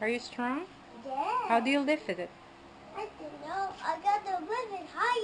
Are you strong? Yeah. How do you lift it? I don't know. I got to lift it higher.